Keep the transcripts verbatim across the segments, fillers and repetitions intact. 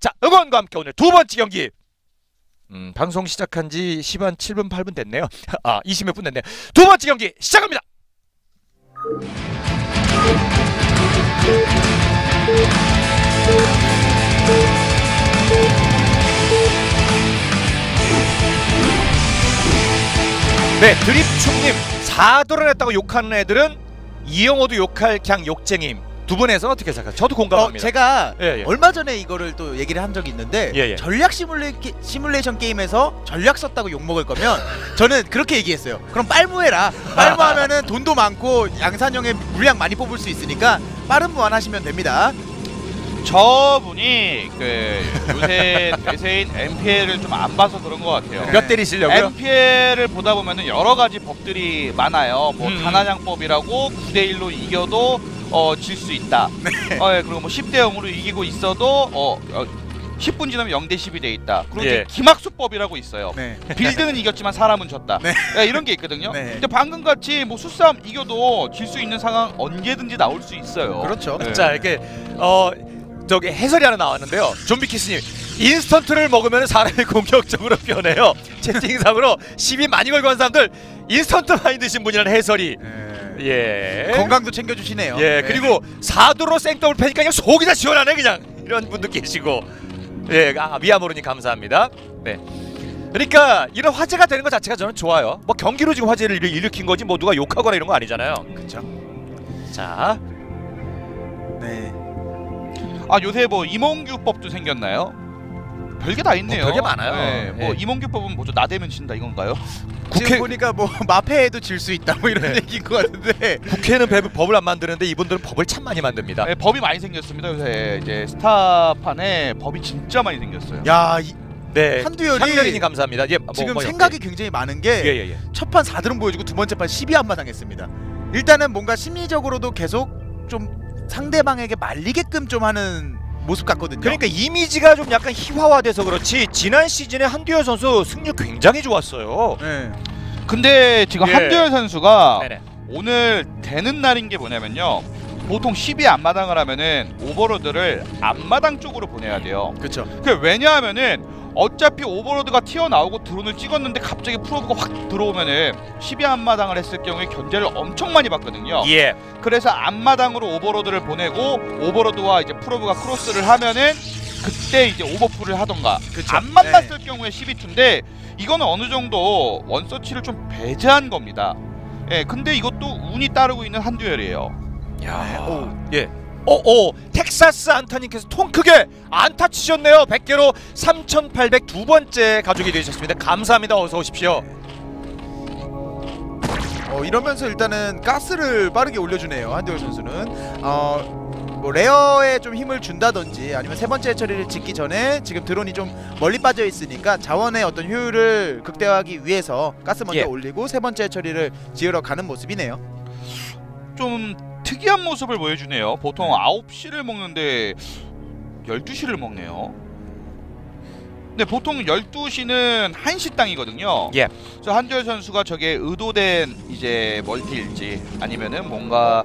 자, 응원과 함께 오늘 두 번째 경기. 음, 방송 시작한 지 십 한 칠 분 팔 분 됐네요. 아, 이십몇 분 됐네요. 두 번째 경기 시작합니다. 네, 드립충님 사 드론했다고 욕하는 애들은 이영호도 욕할 그냥 욕쟁임. 두 분에서 어떻게 생각하세요? 저도 공감합니다. 어, 제가 예, 예. 얼마 전에 이거를 또 얘기를 한 적이 있는데 예, 예. 전략 시뮬레, 시뮬레이션 게임에서 전략 썼다고 욕먹을 거면 저는 그렇게 얘기했어요. 그럼 빨무해라. 빨무하면은 돈도 많고 양산형에 물량 많이 뽑을 수 있으니까 빠른 무한 하시면 됩니다. 저분이 그 요새 대세인 엠피엘을 좀 안 봐서 그런 것 같아요. 몇 때리시려고요? 엠피엘을 보다 보면은 여러 가지 법들이 많아요. 뭐 음. 단한양법이라고 구 대 일로 이겨도 어, 질 수 있다. 네. 어, 예, 그리고 뭐 십 대 영으로 이기고 있어도 어, 어 십 분 지나면 영 대 십이 돼 있다. 그리고 예. 기막수법이라고 있어요. 네. 빌드는 이겼지만 사람은 졌다. 네. 예, 이런 게 있거든요. 네. 근데 방금 같이 뭐 수싸움 이겨도 질 수 있는 상황 언제든지 나올 수 있어요. 그렇죠. 네. 자, 이렇게 어 저기 해설이 하나 나왔는데요. 좀비키스님 인스턴트를 먹으면 사람이 공격적으로 변해요. 채팅상으로 시비 많이 걸고 한 사람들 인스턴트 많이 드신 분이라는 해설이. 네. 예. 건강도 챙겨주시네요. 예. 네. 그리고 사두로 생더블 패니까 그냥 속이 다 시원하네 그냥 이런 분도 계시고. 예. 아, 미야모르님 감사합니다. 네. 그러니까 이런 화제가 되는 것 자체가 저는 좋아요. 뭐 경기로 지금 화제를 일, 일으킨 거지 뭐 누가 욕하거나 이런 거 아니잖아요. 그렇죠. 자. 네. 아 요새 뭐 임원규법도 생겼나요? 별게 다 있네요. 뭐 별게 많아요. 네, 뭐 예. 임원규법은 뭐죠? 나대면 진다 이건가요? 지금 국회- 보니까 뭐 마패에도 질 수 있다 뭐 이런 네. 얘기인 것 같은데. 국회는 배- 법을 안 만드는데 이분들은 법을 참 많이 만듭니다. 네, 법이 많이 생겼습니다. 요새 이제 스타판에 법이 진짜 많이 생겼어요. 야, 이, 네. 한두열이 한두열이님 감사합니다. 예, 뭐, 지금 뭐, 생각이 굉장히 많은 게 예, 예, 예. 첫 판 사 드론 보여주고 두 번째 판 십이 안마 당했습니다. 일단은 뭔가 심리적으로도 계속 좀 상대방에게 말리게끔 좀 하는 모습 같거든요. 그러니까 이미지가 좀 약간 희화화돼서 그렇지 지난 시즌에 한두열 선수 승률 굉장히 좋았어요. 네. 근데 지금 예. 한두열 선수가 네네. 오늘 되는 날인 게 뭐냐면요. 보통 십이 앞마당을 하면은 오버로드를 앞마당 쪽으로 보내야 돼요. 그렇죠. 그 왜냐하면은 어차피 오버로드가 튀어나오고 드론을 찍었는데 갑자기 프로브가 확 들어오면은 십이 앞마당을 했을 경우에 견제를 엄청 많이 받거든요. 예. 그래서 앞마당으로 오버로드를 보내고 오버로드와 이제 프로브가 크로스를 하면은 그때 이제 오버풀을 하던가 그쵸. 안 만났을 경우에 십이 투인데 이거는 어느 정도 원서치를 좀 배제한 겁니다. 예, 근데 이것도 운이 따르고 있는 한두열이에요. 야. 오. 예. 오, 오, 텍사스 안타님께서 통 크게 안타 치셨네요. 백 개로 삼천팔백 두 번째 가족이 되셨습니다. 감사합니다. 어서 오십시오. 어, 이러면서 일단은 가스를 빠르게 올려주네요. 한두열 선수는. 어, 뭐 레어에 좀 힘을 준다든지 아니면 세 번째 처리를 짓기 전에 지금 드론이 좀 멀리 빠져 있으니까 자원의 어떤 효율을 극대화하기 위해서 가스 먼저 예. 올리고 세 번째 처리를 지으러 가는 모습이네요. 좀 특이한 모습을 보여주네요. 보통 아홉 시를 먹는데 열두 시를 먹네요. 근데 보통 열두 시는 한 시 땅이거든요. 예. 그래서 한두열 선수가 저게 의도된 이제 멀티일지 아니면은 뭔가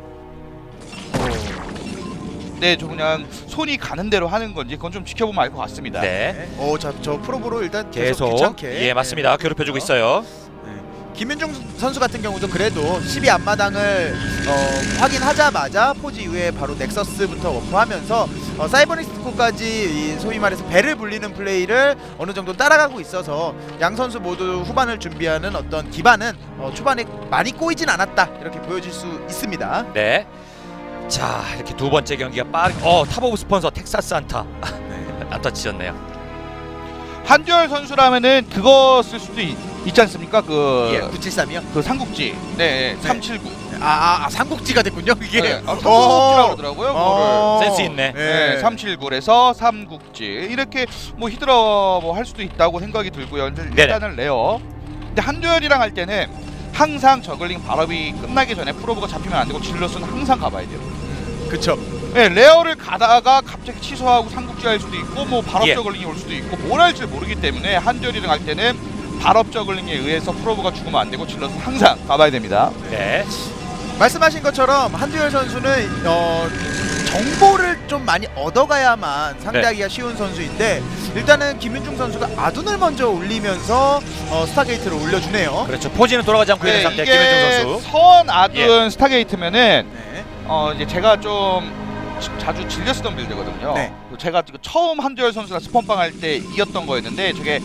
네, 좀 그냥 손이 가는 대로 하는 건지 그건 좀 지켜보면 알 것 같습니다. 네. 어, 자, 저 프로브로 일단 계속, 계속 귀찮게. 예, 맞습니다. 괴롭혀주고 있어요. 김윤중 선수 같은 경우도 그래도 십이 앞마당을 어, 확인하자마자 포지 이후에 바로 넥서스부터 워프하면서 어, 사이버니스트코까지 소위 말해서 배를 불리는 플레이를 어느 정도 따라가고 있어서 양 선수 모두 후반을 준비하는 어떤 기반은 어, 초반에 많이 꼬이진 않았다 이렇게 보여질 수 있습니다. 네. 자, 이렇게 두 번째 경기가 빠르게 어, 탑오브 스폰서 텍사스 안타. 안타 치셨네요. 한두열 선수라면은 그거 쓸 수도 있, 있지 않습니까? 그, 예, 구칠삼이요? 그 삼국지. 네, 네. 삼칠구. 아, 아, 아 삼국지가 됐군요 이게. 네, 아, 삼국지라고 그러더라고요. 어. 그거를. 센스 있네. 네, 삼칠구에서 삼국지 이렇게 뭐 히드라 뭐 할 수도 있다고 생각이 들고요. 근데 일단은 레어. 근데 한두열이랑 할 때는 항상 저글링 발업이 끝나기 전에 프로브가 잡히면 안 되고 질럿은 항상 가봐야 돼요. 그쵸. 네, 레어를 가다가 갑자기 취소하고 삼국지 할 수도 있고 뭐 발업 예. 저글링이 올 수도 있고 뭘 할지 모르기 때문에 한두열이랑 할 때는 발업 저글링에 의해서 프로브가 죽으면 안 되고 질럿은 항상 가봐야 됩니다. 네. 말씀하신 것처럼 한두열 선수는 어, 정보를 좀 많이 얻어가야만 상대하기가 네. 쉬운 선수인데 일단은 김윤중 선수가 아둔을 먼저 올리면서 어, 스타게이트를 올려주네요. 그렇죠. 포지는 돌아가지 않고 있는 네, 상태 김윤중 선수. 선 아둔 예. 스타게이트면은 네. 어 이제 제가 좀 자주 즐겨 쓰던 빌드거든요. 네. 제가 처음 한두열 선수가 스폰빵 할 때 이겼던 거였는데 저게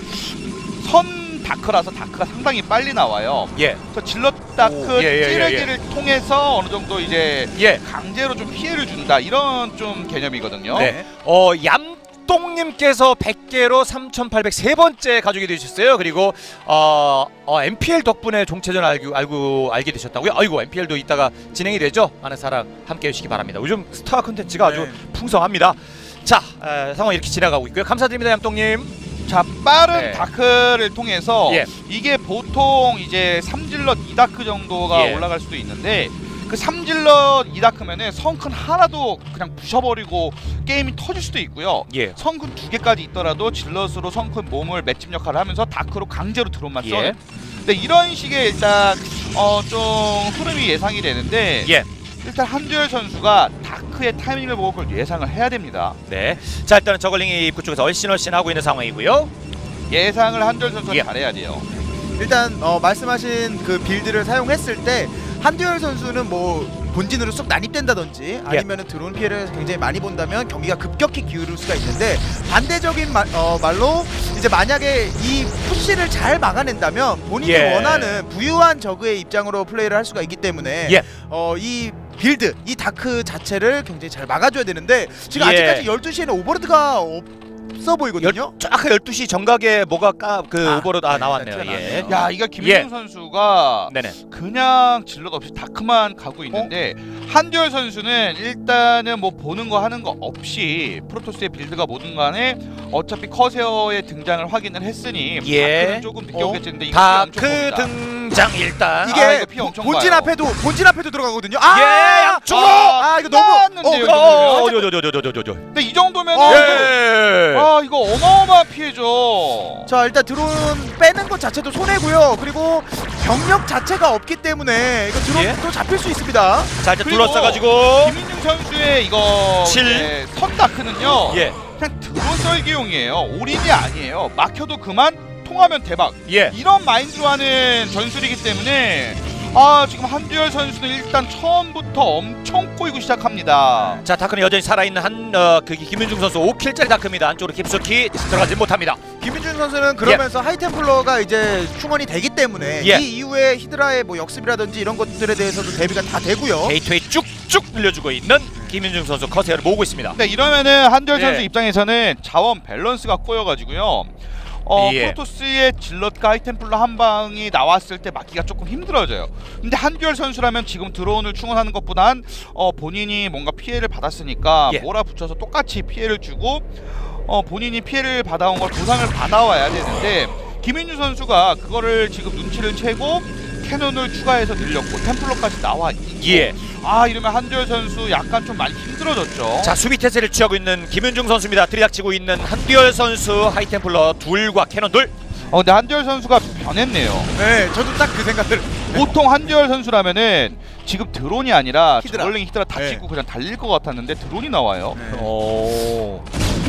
선 다크라서 다크가 상당히 빨리 나와요. 예. 그래서 질럿 다크 오, 예, 예, 찌르기를 예, 예. 통해서 어느 정도 이제 예. 강제로 좀 피해를 준다 이런 좀 개념이거든요. 네. 어 얌똥님께서 백 개로 삼천팔백삼 번째 가족이 되셨어요. 그리고 어, 어 엠피엘 덕분에 종체전 알고 알고 알게 되셨다고요? 아이고 엠피엘도 이따가 진행이 되죠. 많은 사랑 함께 해주시기 바랍니다. 요즘 스타 콘텐츠가 아주 네. 풍성합니다. 자 에, 상황 이렇게 지나가고 있고요. 감사드립니다, 얌똥님. 자 빠른 네. 다크를 통해서 예. 이게 보통 이제 삼질럿 이 다크 정도가 예. 올라갈 수도 있는데 그 삼질럿 이 다크면은 성큰 하나도 그냥 부셔버리고 게임이 터질 수도 있고요. 예. 성큰 두 개까지 있더라도 질럿으로 성큰 몸을 맷집 역할을 하면서 다크로 강제로 드론만 써. 예. 근데 이런 식의 일단 어 좀 흐름이 예상이 되는데 예. 일단 한두열 선수가 다크의 타이밍을 보고 그걸 예상을 해야 됩니다. 네. 자 일단은 저글링이 입구 쪽에서 얼씬얼씬 하고 있는 상황이고요. 예상을 한두열 선수가 예. 잘해야 돼요. 일단 어, 말씀하신 그 빌드를 사용했을 때 한두열 선수는 뭐 본진으로 쑥 난입된다든지 아니면은 드론 피해를 굉장히 많이 본다면 경기가 급격히 기울을 수가 있는데 반대적인 말, 어, 말로 이제 만약에 이 푸시를 잘 막아낸다면 본인이 예. 원하는 부유한 저그의 입장으로 플레이를 할 수가 있기 때문에 예. 어, 이 빌드, 이 다크 자체를 굉장히 잘 막아줘야 되는데 지금 예. 아직까지 열두 시에는 오버로드가 없어 보이거든요. 아까 열두 시 정각에 뭐가 까, 그 아, 오버로드 아 네, 나왔네요. 일단 예. 튀어나왔네요. 야 이거 김민중 예. 선수가 네네. 그냥 질럿 없이 다크만 가고 있는데 한두열 선수는 일단은 뭐 보는 거 하는 거 없이 프로토스의 빌드가 뭐든 간에 어차피 커세어의 등장을 확인을 했으니 예. 다크는 조금 늦게 어? 오겠는데 이거 피해 엄청 다크 봅니다. 등장 일단. 이게 아, 이거 피 보- 엄청 본진 봐요. 앞에도 본진 앞에도 들어가거든요. 아! 예, 양쪽! 아, 이거 너무 나왔는데요, 어, 이거. 어, 어디 어디 어디 어디 어디 어디. 근데 이 정도면은 어, 예. 아 이거 어마어마한 피해죠. 자 일단 드론 빼는 것 자체도 손해고요. 그리고 병력 자체가 없기 때문에 이거 드론도 예? 잡힐 수 있습니다. 자 일단 그리고 둘러싸가지고. 김민중 선수의 이거 칠. 네, 선 다크는요. 예. 그냥 드론 썰기용이에요. 올인이 아니에요. 막혀도 그만, 통하면 대박. 예. 이런 마인드로 하는 전술이기 때문에 아 지금 한두열 선수는 일단 처음부터 엄청 꼬이고 시작합니다. 자 다크는 여전히 살아있는 한 어, 그 김윤중 선수 오 킬짜리 다크입니다. 안쪽으로 깊숙이 들어가지 못합니다. 김민준 선수는 그러면서 하이템플러가 이제 충원이 되기 때문에 예. 이 이후에 히드라의 뭐 역습이라든지 이런 것들에 대해서도 대비가 다 되고요. 게이트웨이 쭉쭉 늘려주고 있는 김윤중 선수 커세어를 모으고 있습니다. 근데 이러면은 한두열 예. 선수 입장에서는 자원 밸런스가 꼬여가지고요. 어, 예. 프로토스의 질럿과 하이템플러 한 방이 나왔을 때 막기가 조금 힘들어져요. 근데 한두열 선수라면 지금 드론을 충원하는 것보단 어, 본인이 뭔가 피해를 받았으니까 예. 몰아붙여서 똑같이 피해를 주고 어, 본인이 피해를 받아온 걸 보상을 받아와야 되는데 김민주 선수가 그거를 지금 눈치를 채고 캐논을 추가해서 늘렸고 템플러까지 나와 있고 예. 아 이러면 한두열 선수 약간 좀 많이 힘들어졌죠. 자 수비 태세를 취하고 있는 김윤중 선수입니다. 들이닥치고 있는 한두열 선수 하이템플러 둘과 캐논 둘. 어, 근데 한두열 선수가 변했네요. 네, 저도 딱 그 생각을. 보통 한두열 선수라면은 지금 드론이 아니라 히드라. 저글링 히드라 다 네. 찍고 그냥 달릴 것 같았는데 드론이 나와요. 네. 오.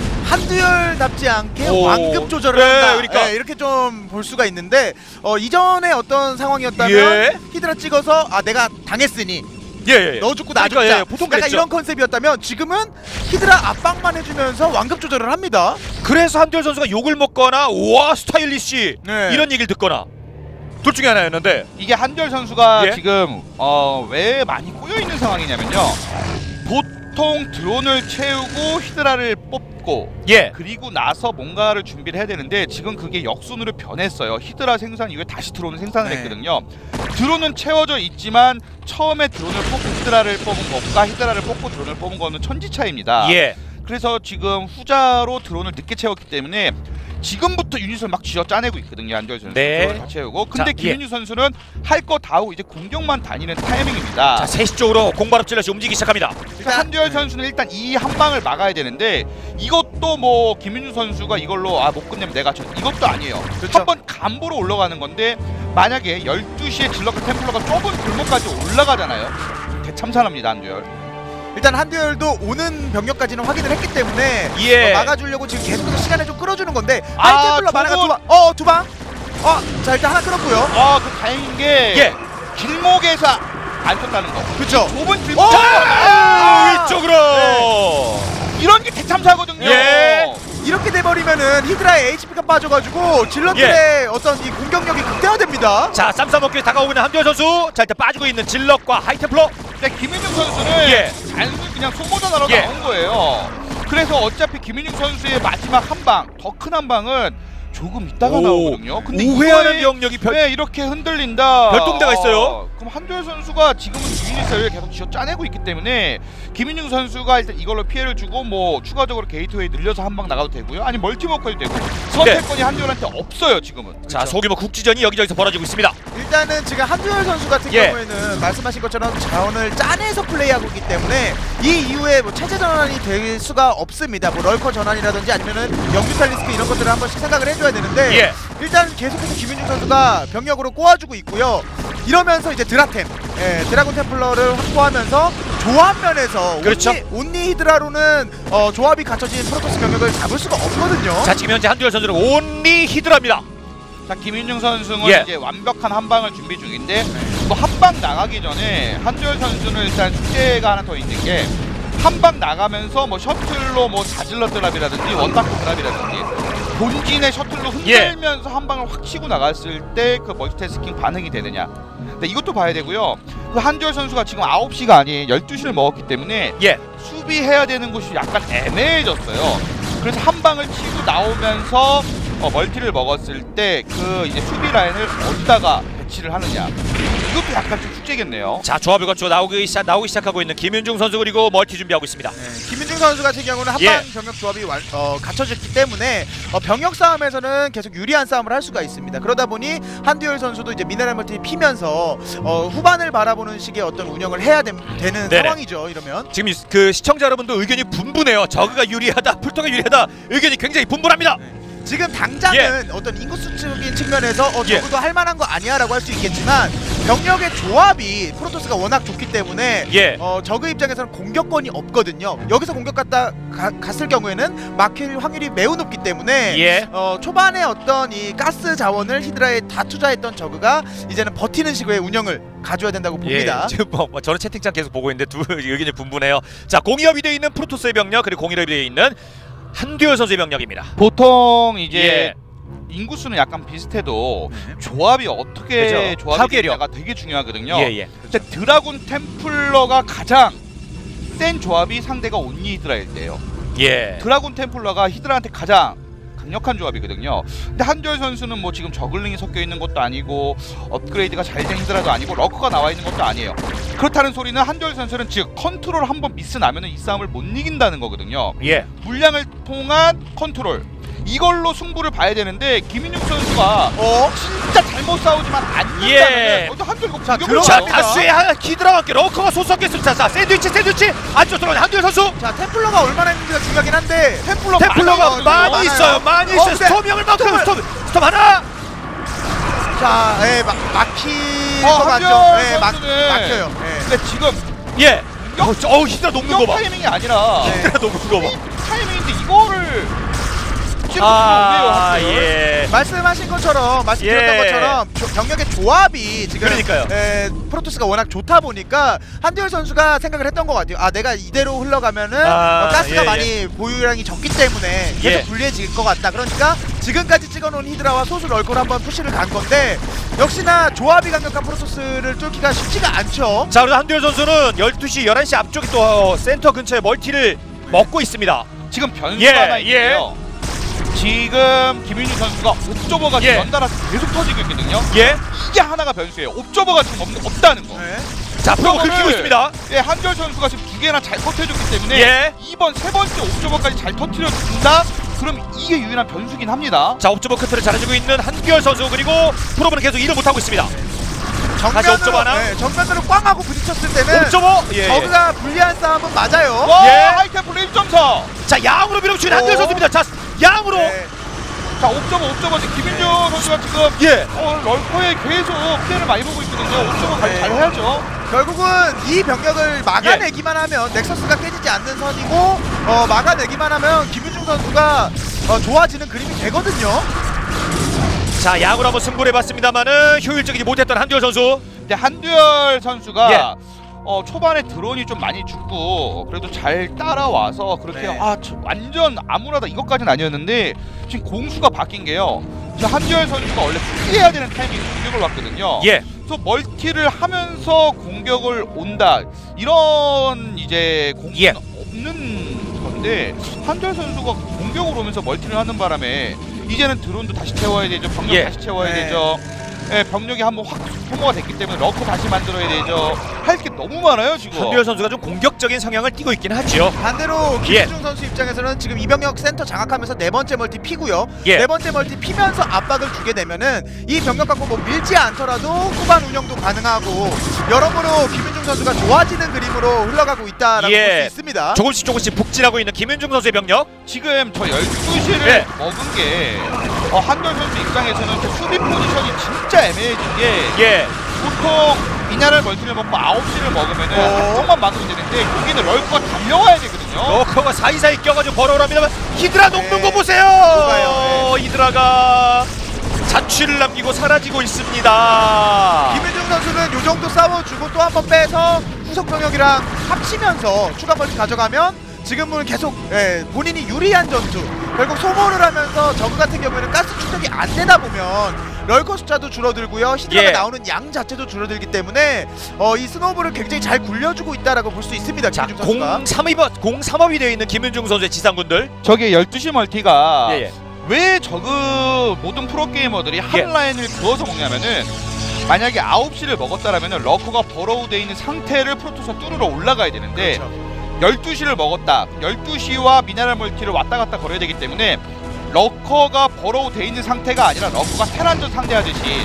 한두열답지 않게 오. 완급 조절을 네, 한다. 그러니까. 네, 이렇게 좀 볼 수가 있는데 어, 이전에 어떤 상황이었다면 예. 히드라 찍어서 아 내가 당했으니 예, 예, 예. 너 죽고 나 그러니까, 죽자. 예, 보통 약간 그랬죠. 이런 컨셉이었다면 지금은 히드라 압박만 해주면서 완급 조절을 합니다. 그래서 한두열 선수가 욕을 먹거나 와 스타일리시 네. 이런 얘기를 듣거나 둘 중에 하나였는데 이게 한두열 선수가 예? 지금 어, 왜 많이 꼬여 있는 상황이냐면요. 보통 드론을 채우고 히드라를 뽑고 예. 그리고 나서 뭔가를 준비를 해야 되는데 지금 그게 역순으로 변했어요. 히드라 생산 이후에 다시 드론을 생산을 네. 했거든요. 드론은 채워져 있지만 처음에 드론을 뽑고 히드라를 뽑은 것과 히드라를 뽑고 드론을 뽑은 거는 천지차이입니다. 예. 그래서 지금 후자로 드론을 늦게 채웠기 때문에 지금부터 유닛을 막 쥐어 짜내고 있거든요. 한두열 선수 네. 드론을 다 채우고 근데 자, 김윤주 선수는 할 거 다 하고 이제 공격만 다니는 타이밍입니다. 자 세 시 쪽으로 공발업 질럿이 움직이기 시작합니다. 그러니까 한두열 선수는 일단 이 한 방을 막아야 되는데 이것도 뭐 김윤주 선수가 이걸로 아 못 끝내면 내가 저 이것도 아니에요. 그렇죠. 한번 간보로 올라가는 건데 만약에 열두 시에 질럿과 템플러가 좁은 골목까지 올라가잖아요. 대참사납니다 한두열. 일단 한두열도 오는 병력까지는 확인을 했기 때문에 예. 어, 막아주려고 지금 계속해서 시간을 좀 끌어주는 건데 아, 하이템플러 만화가 저건- 두 방. 어, 두 방. 어, 자 일단 하나 끌었고요. 아, 그 다행인 게 예. 길목에서 안 쳤다는 거. 그렇죠. 좁은 길목. 오! 아, 위쪽으로. 이런 게 대참사거든요. 예. 이렇게 돼버리면은 히드라의 에이치피가 빠져가지고 질럿들의 어떤 이 공격력이 극대화됩니다. 자, 쌈싸먹기 다가오고 있는 한두열 선수. 자, 일단 빠지고 있는 질럿과 하이템플러. 근데 김민중 선수는 예. 단순히 그냥 소모전하러 예. 나온 거예요. 그래서 어차피 김민중 선수의 마지막 한 방, 더 큰 한 방은 조금 있다가 오, 나오거든요. 근데 우회하는 이거에 병력이 별. 왜 이렇게 흔들린다? 별동대가 있어요. 어, 그럼 한두열 선수가 지금은 유닛을 계속 쥐어 짜내고 있기 때문에 김민중 선수가 일단 이걸로 피해를 주고 뭐 추가적으로 게이트웨이 늘려서 한 방 나가도 되고요. 아니 멀티워커도 되고 선택권이 한두열한테 없어요 지금은. 자, 소규모 국지전이 여기저기서 벌어지고 있습니다. 일단은 지금 한두열 선수 같은 예. 경우에는 말씀하신 것처럼 자원을 짜내서 플레이하고 있기 때문에 이 이후에 뭐 체제 전환이 될 수가 없습니다. 뭐 럴커 전환이라든지 아니면은 영뮤탈리스크 이런 것들을 한 번씩 생각을 해줘야 되는데 예. 일단 계속해서 김윤중 선수가 병력으로 꼬아주고 있고요. 이러면서 이제 드라템, 예, 드라군 템플러를 확보하면서 조합 면에서 그렇죠. 온리, 온리 히드라로는 어, 조합이 갖춰진 프로토스 병력을 잡을 수가 없거든요. 자, 지금 현재 한두열 선수는 온리 히드라입니다. 자, 김민중 선수는 예. 이제 완벽한 한 방을 준비 중인데 또 한 방 나가기 전에 한두열 선수는 일단 숙제가 하나 더 있는 게 한 방 나가면서 뭐 셔틀로 뭐 자질러 드랍이라든지 원다크 드랍이라든지 본진의 셔틀로 흔들면서 한 방을 확 치고 나갔을 때 그 멀티태스킹 반응이 되느냐. 근데 이것도 봐야 되고요. 그 한두열 선수가 지금 아홉 시가 아닌 열두 시를 먹었기 때문에 예. 수비해야 되는 곳이 약간 애매해졌어요. 그래서 한 방을 치고 나오면서 어, 멀티를 먹었을 때 그 이제 수비 라인을 어디다가 배치를 하느냐. 이것도 약간 좀 숙제겠네요. 자, 조합을 거쳐 나오기 시작 나오기 시작하고 있는 김윤중 선수 그리고 멀티 준비하고 있습니다. 네, 김민중 선수 같은 경우는 한방 예. 병력 조합이 완, 어, 갖춰졌기 때문에 어, 병력 싸움에서는 계속 유리한 싸움을 할 수가 있습니다. 그러다 보니 한두열 선수도 이제 미네랄 멀티 피면서 어, 후반을 바라보는 식의 어떤 운영을 해야 되, 되는 네네. 상황이죠. 이러면 지금 이- 그 시청자 여러분도 의견이 분분해요. 저그가 유리하다, 풀터가 유리하다. 의견이 굉장히 분분합니다. 지금 당장은 어떤 인구수적인 측면에서 어, 예. 적어도 할 만한 거 아니야라고 할 수 있겠지만 병력의 조합이 프로토스가 워낙 좋기 때문에 예. 어, 저그 입장에서는 공격권이 없거든요. 여기서 공격 갔다 가, 갔을 경우에는 막힐 확률이 매우 높기 때문에 예. 어, 초반에 어떤 이 가스 자원을 히드라에 다 투자했던 저그가 이제는 버티는 식의 운영을 가져야 된다고 봅니다. 예, 지금 뭐, 뭐 저는 채팅창 계속 보고 있는데 두 의견이 분분해요. 자, 공이업이 되어 있는 프로토스의 병력 그리고 공이업이 되어 있는 한두열 선수의 병력입니다. 보통 이제 예. 인구수는 약간 비슷해도 조합이 어떻게 그죠. 조합이 파괴력. 되냐가 되게 중요하거든요. 예, 예. 근데 드라군 템플러가 가장 센 조합이 상대가 온리 히드라일 때예요. 예. 드라군 템플러가 히드라한테 가장 강력한 조합이거든요. 근데 한두열 선수는 뭐 지금 저글링이 섞여 있는 것도 아니고 업그레이드가 잘 된 히드라도 아니고 러커가 나와 있는 것도 아니에요. 그렇다는 소리는 한두열 선수는 즉 컨트롤 한번 미스 나면은 이 싸움을 못 이긴다는 거거든요. 예. 물량을 통한 컨트롤 이걸로 승부를 봐야 되는데 김인중 선수가 어? 진짜 잘못 싸우지만 안 예. 된다면 어, 한두열 이거 자, 공격을 자, 해요. 들어갑니다. 다수의 하- 기드라와 함께 러커가 소속했습니다. 자, 샌드위치, 샌드위치 안쪽 들어오는 한두열 선수. 자, 템플러가 얼마나 있는지가 중요하긴 한데 템플러 템플러가 많아요. 많이 많아요. 있어요. 많이 어, 있어요. 근데 스톰 형을 막고 스톰을- 스톰, 스톰 하나. 자, 예, 막 막힐 어, 것 같죠. 한두열 예, 막 선수는 막혀요. 예. 근데 지금 예. 공격- 어, 저- 어우, 히드라 녹는 거 공격 봐. 타이밍이 아니라 네. 히드라 녹는 거 봐. 타이밍인데 이거를 지금 아, 없네요. 예. 말씀하신 것처럼 말씀드렸던 예. 것처럼 조, 병력의 조합이 지금 그러니까요. 에, 프로토스가 워낙 좋다 보니까 한두열 선수가 생각을 했던 것 같아요. 아, 내가 이대로 흘러가면은 아, 어, 가스가 예, 많이 보유량이 적기 때문에 계속 예. 불리해질 것 같다. 그러니까 지금까지 찍어놓은 히드라와 소수 럴커를 한번 푸시를 간 건데 역시나 조합이 강력한 프로토스를 뚫기가 쉽지가 않죠. 자, 그리고 한두열 선수는 열두 시, 열한 시 앞쪽에 또 센터 근처에 멀티를 먹고 있습니다. 지금 변수가 예, 하나 있는데요. 지금 김윤희 선수가 옵저버가 예. 연달아서 계속 터지고 있거든요. 예. 이게 하나가 변수예요. 옵저버가 지금 없, 없다는 거. 네. 자, 프로브 옵저버를 긁히고 있습니다. 예, 한결 선수가 지금 두 개나 잘 터트려줬기 때문에 예. 이번 세 번째 옵저버까지 잘 터트려준다? 그럼 이게 유일한 변수긴 합니다. 자, 옵저버 커트를 잘해주고 있는 한두열 선수 그리고 프로브는 계속 일을 못하고 있습니다. 다시 옵저버 정면으로 하나? 네, 정면으로 꽝 하고 부딪혔을 때는 옵저버. 예. 예. 저그가 불리한 싸움은 맞아요. 와, 예. 하이템플 일 점 사. 자, 양으로 밀어붙이는 한두열 어. 선수입니다. 자, 양으로. 네. 자, 옵저버, 옵저버. 지금 김윤주 선수가 지금 예. 어, 럴커에 계속 피해를 많이 보고 있거든요. 옵저버 관리 네. 잘 해야죠. 결국은 이 병력을 막아내기만 하면 넥서스가 깨지지 않는 선이고 어, 막아내기만 하면 김윤중 선수가 어, 좋아지는 그림이 되거든요. 자, 야구를 한번 승부를 해봤습니다만은 효율적이지 못했던 한두열 선수. 근데 한두열 선수가 예. 어, 초반에 드론이 좀 많이 죽고 그래도 잘 따라와서 그렇게 네. 아 저, 완전 암울하다 이것까지는 아니었는데 지금 공수가 바뀐 게요. 지금 한두열 선수가 원래 피해야 되는 타이밍에 공격을 왔거든요. 예. 그래서 멀티를 하면서 공격을 온다 이런 이제 공수는 예. 없는 건데 한두열 선수가 공격을 오면서 멀티를 하는 바람에 이제는 드론도 다시 채워야 되죠. 병력 예. 다시 채워야 네. 되죠. 예, 병력이 한번 확 소모가 됐기 때문에 러커 다시 만들어야 되죠. 할 게 너무 많아요 지금. 한두열 선수가 좀 공격적인 성향을 띠고 있긴 하죠. 반대로 예. 김윤중 선수 입장에서는 지금 이병력 센터 장악하면서 네 번째 멀티 피고요. 예. 네 번째 멀티 피면서 압박을 주게 되면은 이 병력 갖고 뭐 밀지 않더라도 후반 운영도 가능하고 여러모로 김윤중 선수가 좋아지는 그림으로 흘러가고 있다라고 예. 볼 수 있습니다. 조금씩 조금씩 북진하고 있는 김윤중 선수의 병력. 지금 저 열두 시를 네. 먹은 게 어, 한두열 선수 입장에서는 그 수비 포지션이 진짜 애매해진 게 예. 보통 미나랄 멀티를 먹고 아홉 시를 먹으면은 어. 한쪽만 막으면 되는데 여기는 럴커가 달려와야 되거든요. 러커가 사이사이 껴가지고 벌어오랍니다만 히드라 녹는 네. 거 보세요. 녹아요, 히드라가 자취를 남기고 사라지고 있습니다. 김윤중 선수는 요 정도 싸워주고 또 한 번 빼서 후속 병력이랑 합치면서 추가 멀티 가져가면 지금은 계속 예, 본인이 유리한 전투 결국 소모를 하면서 저그 같은 경우에는 가스 충전이 안 되다 보면 럴커 숫자도 줄어들고요 히드라가 예. 나오는 양 자체도 줄어들기 때문에 어, 이 스노우볼을 굉장히 잘 굴려주고 있다라고 볼 수 있습니다. 자, 김윤중 선수가 공삼업 공삼업이 되어 있는 김윤중 선수의 지상군들. 저게 열두 시 멀티가 예, 예. 왜 저그 모든 프로게이머들이 한 예. 라인을 그어서 먹냐면은 만약에 아홉 시를 먹었다라면은 러커가 버로우 돼 있는 상태를 프로토스가 뚫으러 올라가야 되는데 그렇죠. 열두 시를 먹었다. 열두 시와 미네랄 멀티를 왔다 갔다 걸어야 되기 때문에 러커가 버로우 돼 있는 상태가 아니라 러커가 테란전 상대하듯이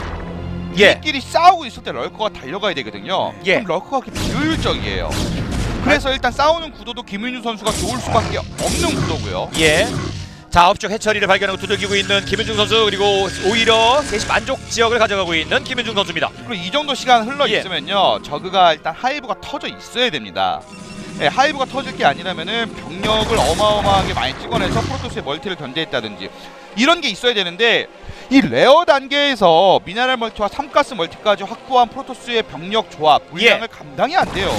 예. 끼리 싸우고 있을 때 럴커가 달려가야 되거든요. 예. 그럼 럴커가 그렇게 비효율적이에요. 그래서 일단 싸우는 구도도 김윤중 선수가 좋을 수밖에 없는 구도고요. 예. 자, 업적 해처리를 발견하고 두들기고 있는 김윤중 선수, 그리고 오히려 셋이 만족 지역을 가져가고 있는 김윤중 선수입니다. 그리고 이 정도 시간 흘러 예. 있으면요, 저그가 일단 하이브가 터져 있어야 됩니다. 예, 하이브가 터질 게 아니라면은 병력을 어마어마하게 많이 찍어내서 프로토스의 멀티를 견제했다든지 이런 게 있어야 되는데 이 레어 단계에서 미네랄 멀티와 삼가스 멀티까지 확보한 프로토스의 병력 조합 물량을 예. 감당이 안 돼요.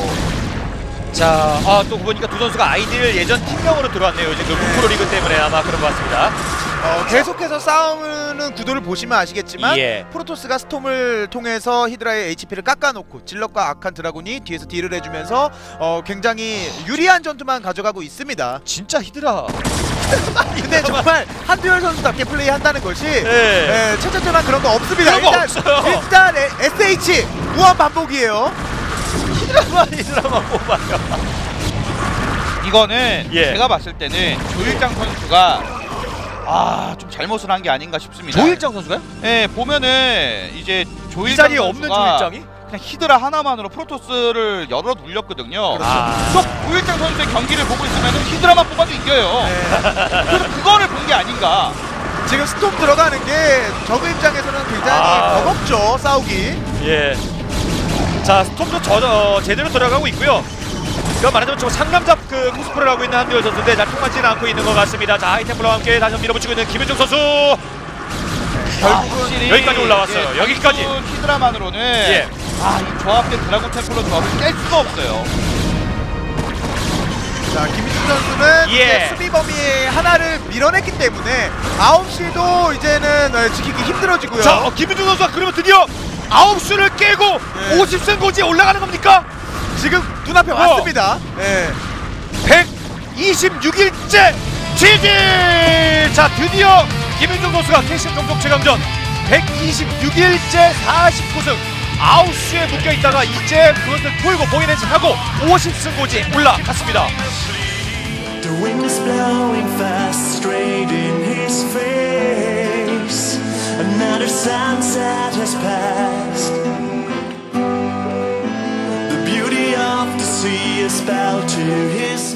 자, 아, 또 보니까 두 선수가 아이디를 예전 팀명으로 들어왔네요. 이제 그 프로리그 때문에 아마 그런 것 같습니다. 어, 계속해서 싸우는 구도를 보시면 아시겠지만 예. 프로토스가 스톰을 통해서 히드라의 에이치피를 깎아놓고 질럿과 악한 드라군이 뒤에서 딜을 해주면서 어, 굉장히 유리한 전투만 가져가고 있습니다. 진짜 히드라. 근데 정말 한두열 선수답게 플레이한다는 것이 예. 예, 첫째만 그런 거 없습니다. 그런 거 일단, 없어요. 일단 에- 에스에이치 무한 반복이에요. 히드라만 히드라만 뽑아요. 이거는 예. 제가 봤을 때는 조일장 선수가 아, 좀 잘못을 한 게 아닌가 싶습니다. 조일장 선수가요? 예, 보면은 이제 이 조일장 자리에 없는 선수가 조일장이? 그냥 히드라 하나만으로 프로토스를 열어 눌렸거든요. 아. 또 조일장 선수의 경기를 보고 있으면은 히드라만 뽑아도 이겨요. 네. 그래서 그거를 본 게 아닌가. 지금 스톰 들어가는 게 저그 입장에서는 굉장히 아. 버겁죠, 싸우기. 예. 자, 스톰도 저, 어, 제대로 들어가고 있고요. 그건 말하자면 좀 상남잡 그 코스프레를 하고 있는 한두열 선수인데 잘 통하지는 않고 있는 것 같습니다. 자, 하이템플러와 함께 다시 한번 밀어붙이고 있는 김윤중 선수. 결국은 확실히 여기까지 올라왔어요. 예, 여기까지. 단순 히드라만으로는 예. 아, 이 조합된 드라곤 템플러 조합을 깰 수가 없어요. 자, 김민중 선수는 예. 이제 수비 범위 하나를 밀어냈기 때문에 아홉 시도 이제는 어, 지키기 힘들어지고요. 자, 어, 김윤중 선수가 그러면 드디어 아홉 수를 깨고 네. 오십 승 고지에 올라가는 겁니까? 지금 눈앞에 어. 왔습니다. 예. 백이십육 일째 지지! 자, 드디어 김윤중 선수가 캐시 종족 최강전 백이십육 일째 사십구 승 아홉 수에 묶여있다가 이제 그것을 풀고 본인의 하고 오십 승 고지 올라갔습니다. The wind is blowing fast straight in his face. Another sunset has passed. The beauty of the sea is bound to his